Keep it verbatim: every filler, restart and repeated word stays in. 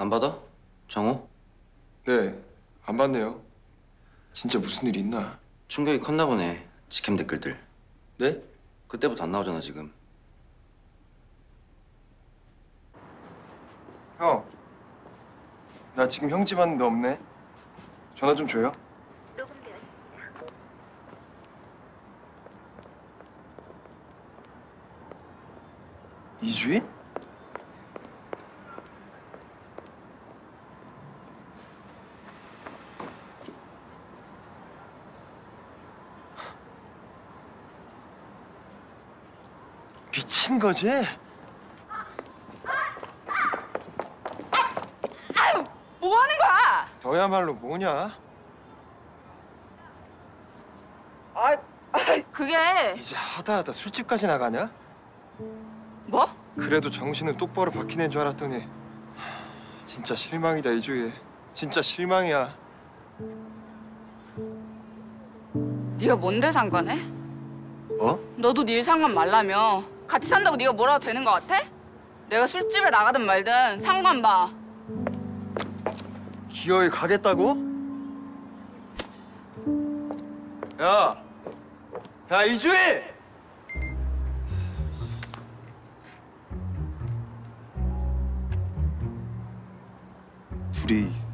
안 받아? 정호? 네, 안 받네요. 진짜 무슨 일 있나? 충격이 컸나 보네. 직캠 댓글들. 네? 그때부터 안 나오잖아 지금. 형, 나 지금 형 집 왔는데 없네. 전화 좀 줘요. 녹음되어 있습니다. 이주희? 미친 거지? 아유, 뭐 하는 거야? 너야말로 뭐냐? 아, 아, 그게 이제 하다 하다 술집까지 나가냐? 뭐? 그래도 정신은 똑바로 박힌 애인 줄 알았더니 하, 진짜 실망이다 이주희. 진짜 실망이야. 네가 뭔데 상관해? 뭐? 너도 네 일 상관 말라며. 같이 산다고 네가 뭐라도 되는 거 같아? 내가 술집에 나가든 말든 상관 봐. 기어이 가겠다고? 야! 야 이주희! 둘이